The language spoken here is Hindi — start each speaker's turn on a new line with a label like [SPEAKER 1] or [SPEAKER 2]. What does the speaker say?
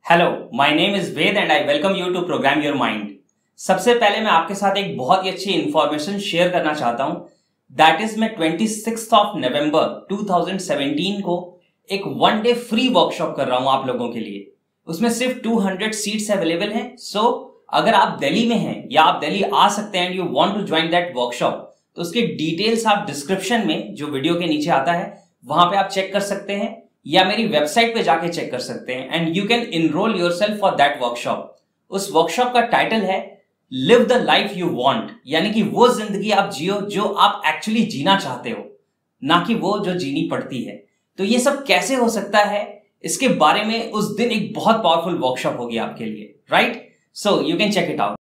[SPEAKER 1] Hello, my name is Ved and I welcome you to program your mind. सबसे पहले मैं आपके साथ एक बहुत ही अच्छी इंफॉर्मेशन शेयर करना चाहता हूं। दैट इज मैं 26 ऑफ नवंबर 2017 को एक वन डे फ्री वर्कशॉप कर रहा हूं आप लोगों के लिए। उसमें सिर्फ 200 सीट्स अवेलेबल हैं। सो अगर आप दिल्ली में हैं या आप दिल्ली आ सकते हैं and you want to join that workshop, तो उसकी डिटेल्स आप डिस्क्रिप्शन में जो वीडियो के नीचे आता है वहां पे आप चेक कर सकते हैं या मेरी वेबसाइट पे जाके चेक कर सकते हैं and you can enroll yourself for that workshop. उस वर्कशॉप का टाइटल है live the life you want, यानी कि वो जिंदगी आप जियो जो आप एक्चुअली जीना चाहते हो, ना कि वो जो जीनी पड़ती है। तो ये सब कैसे हो सकता है, इसके बारे में उस दिन एक बहुत पावरफुल वर्कशॉप होगी आपके लिए, right? So you can check it out.